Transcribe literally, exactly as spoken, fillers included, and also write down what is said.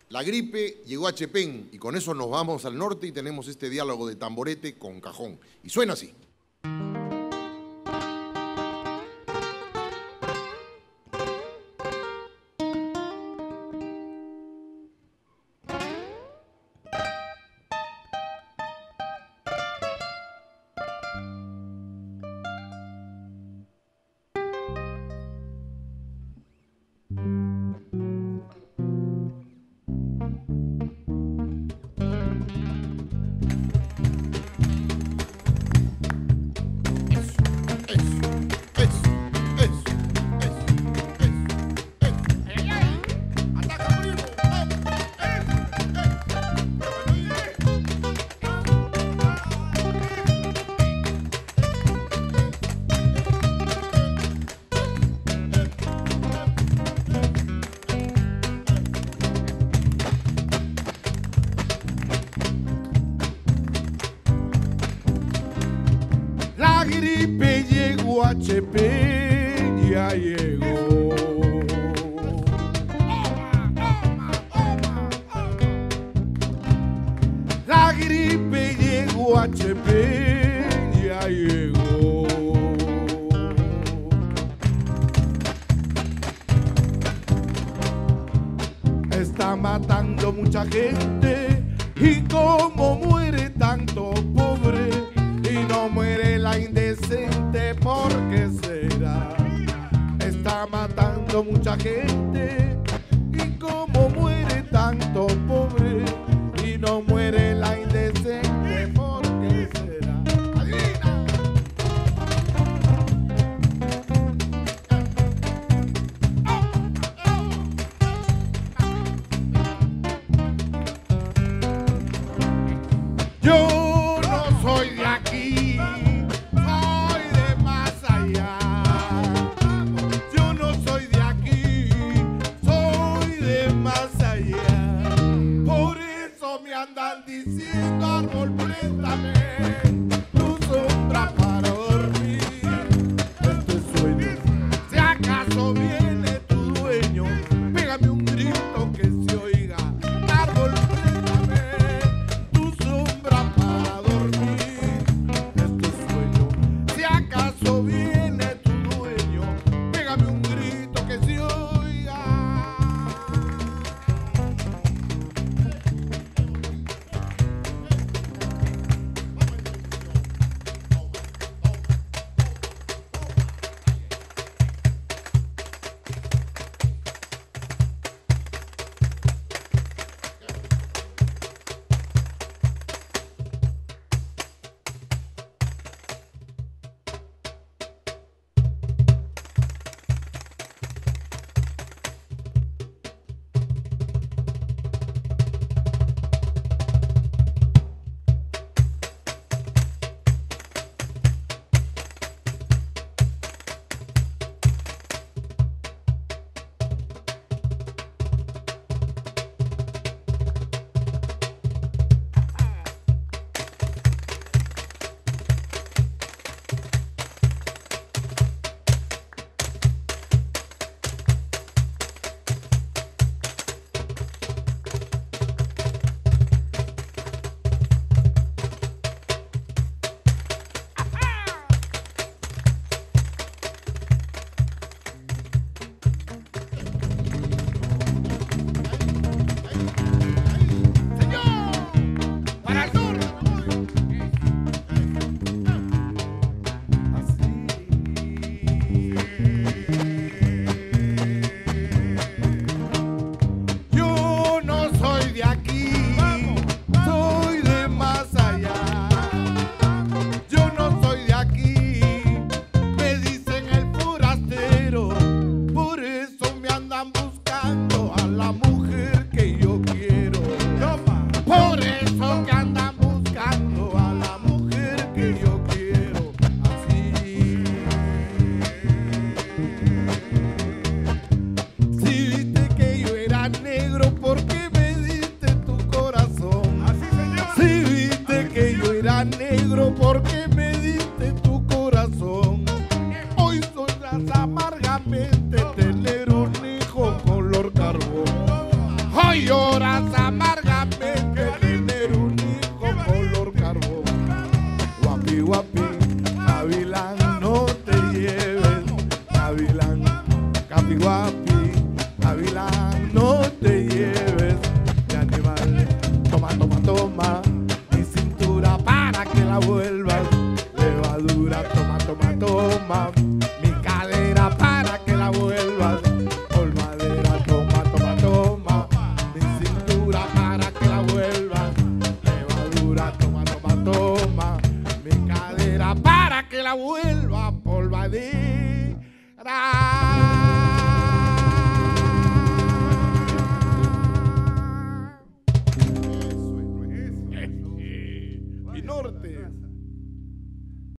La gripe llegó a Chepén y con eso nos vamos al norte y tenemos este diálogo de tamborete con cajón. Y suena así. La gripe llegó a Chepén, ya llegó. La gripe llegó a Chepén, ya llegó. Está matando mucha gente y como muere tanto pobre. Y no muere la indecente, ¿por qué será? Está matando mucha gente y como muere tanto pobre. Y no muere la indecente, ¿por qué será? ¡Adivina! Yo no soy de aquí, soy de más allá. Yo no soy de aquí, soy de más allá. Por eso me andan diciendo, árbol, préstame tu sombra para dormir. Este sueño, si acaso viene tu dueño, pégame un grito que se oiga. Árbol, préstame tu sombra para dormir. Este sueño, si acaso viene tu dueño, pégame un grito que se oiga. Yo no soy de aquí, soy de más allá. Yo no soy de aquí, me dicen el forastero. Por eso me andan buscando a la mujer que yo quiero. Por eso me andan buscando a la mujer que yo quiero. Así. Si viste que yo era negro, ¿por qué me diste tu corazón? Si viste que yo era negro, ¿por qué me diste tu corazón? Hoy soy raza amargamente tener un hijo color carbón. Ay, yo lloras amargamente tener un hijo color carbón. Guapi, guapi, Gavilán, no te lleves, Gavilán, capi, guapi, Gavilán, no te lleves, mi animal. Toma, toma, toma, mi cintura para que la vuelvas levadura. Toma, toma, toma, mi cadera para que la vuelvas polvadera. Toma, toma, toma, mi cintura para que la vuelvas levadura. Toma, toma, toma, mi cadera para que la vuelva polvadera.